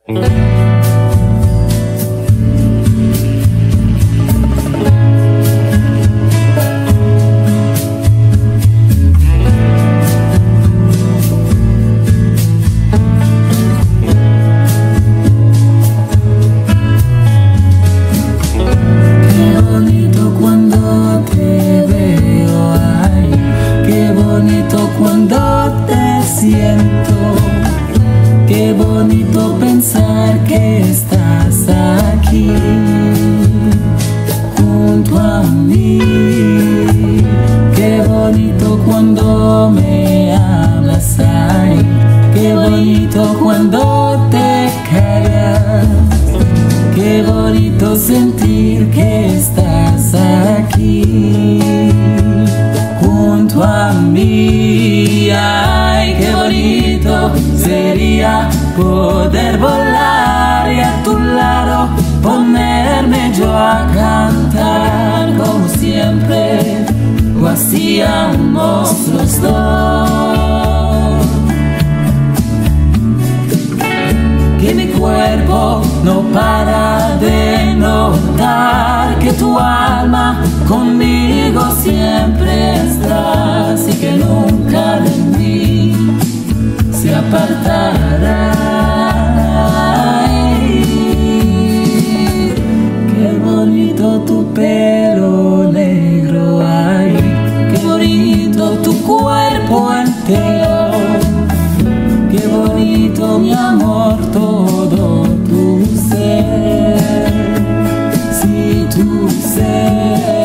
Qué bonito pensar que estás aquí junto a mí. Qué bonito cuando me hablas, ay, qué bonito cuando te callas. Qué bonito sentir que estás aquí junto a mí. Ay, qué bonito sería poder volar y a tu lado ponerme yo a cantar como siempre lo hacíamos los dos. Que mi cuerpo no para de notar que tu alma conmigo siempre estás y que nunca de mí se apartará. Ay, qué bonito tu pelo negro, ay, qué bonito tu cuerpo entero, qué bonito mi amor todo tu ser, si tu ser.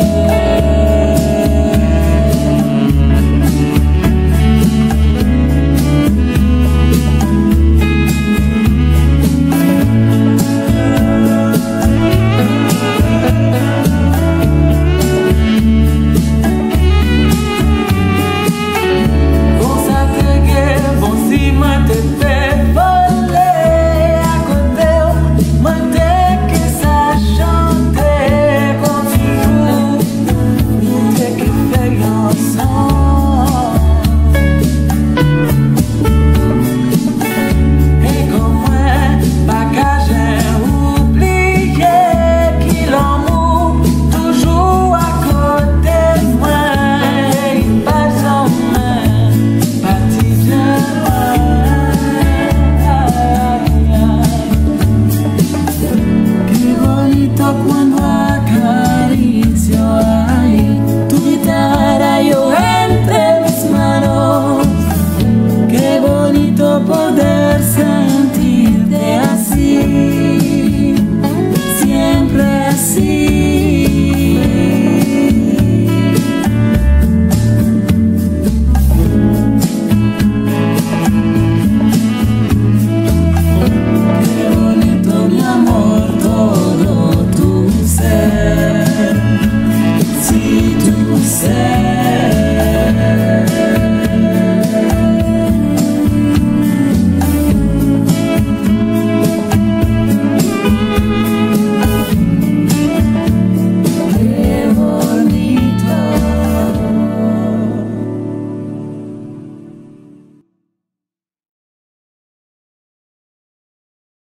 Poder sentirte así, siempre así. Qué bonito mi amor todo tu ser, si tu ser.